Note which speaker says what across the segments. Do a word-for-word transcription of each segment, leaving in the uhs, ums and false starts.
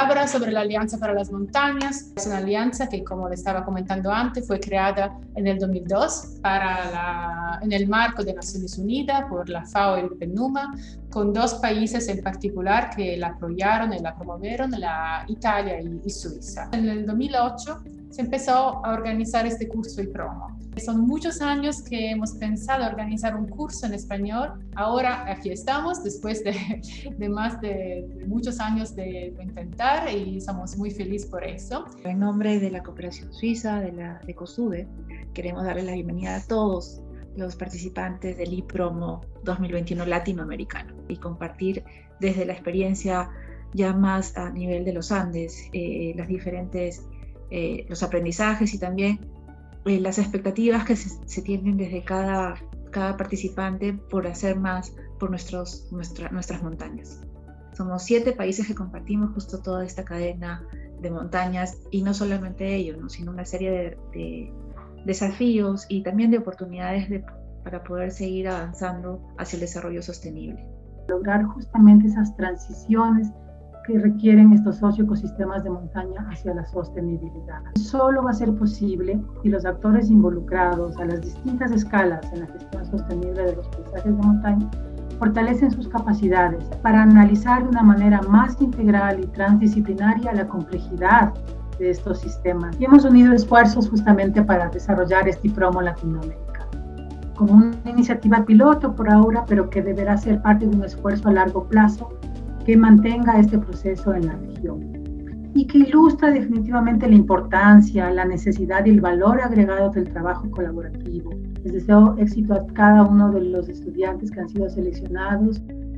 Speaker 1: palabra sobre la Alianza para las Montañas. Es una alianza que, como le estaba comentando antes, fue creada en el dos mil dos para la, en el marco de Naciones Unidas por la FAO y el PNUMA, con dos países en particular que la apoyaron y la promovieron, la Italia y, y Suiza. En el dos mil ocho se empezó a organizar este curso y promo. Son muchos años que hemos pensado organizar un curso en español. Ahora aquí estamos, después de, de más de, de muchos años de, de intentar, y somos muy felices por eso.
Speaker 2: En nombre de la Cooperación Suiza, de la de COSUDE, queremos darle la bienvenida a todos los participantes del iPromo dos mil veintiuno latinoamericano y compartir desde la experiencia ya más a nivel de los Andes, eh, las diferentes, eh, los aprendizajes y también eh, las expectativas que se, se tienen desde cada, cada participante por hacer más por nuestros, nuestra, nuestras montañas. Somos siete países que compartimos justo toda esta cadena de montañas y no solamente ellos, ¿no? Sino una serie de, de desafíos y también de oportunidades de, para poder seguir avanzando hacia el desarrollo sostenible.
Speaker 3: Lograr justamente esas transiciones que requieren estos socioecosistemas de montaña hacia la sostenibilidad. Solo va a ser posible si los actores involucrados a las distintas escalas en la gestión sostenible de los paisajes de montaña fortalecen sus capacidades para analizar de una manera más integral y transdisciplinaria la complejidad de estos sistemas. Y hemos unido esfuerzos justamente para desarrollar este iPromo Latinoamérica, como una iniciativa piloto por ahora, pero que deberá ser parte de un esfuerzo a largo plazo que mantenga este proceso en la región y que ilustra definitivamente la importancia, la necesidad y el valor agregado del trabajo colaborativo. Les deseo éxito a cada uno de los estudiantes que han sido seleccionados.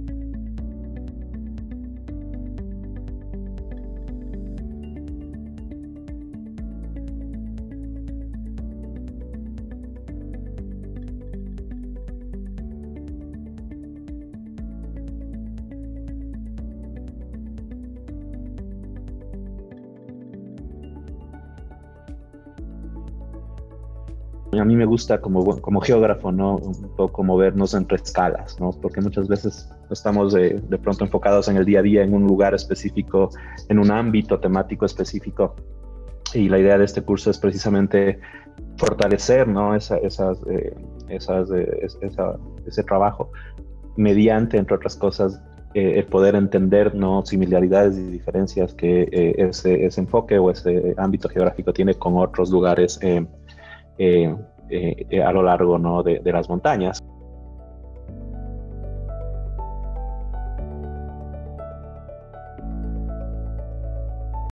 Speaker 4: A mí me gusta como, como geógrafo, ¿no? Un poco movernos entre escalas, ¿no? Porque muchas veces estamos de, de pronto enfocados en el día a día, en un lugar específico, en un ámbito temático específico. Y la idea de este curso es precisamente fortalecer, ¿no? Esa, esas, eh, esas, eh, esa, ese trabajo mediante, entre otras cosas, eh, el poder entender, ¿no? Similaridades y diferencias que eh, ese, ese enfoque o ese ámbito geográfico tiene con otros lugares eh, Eh, eh, a lo largo, ¿no? de, de las montañas.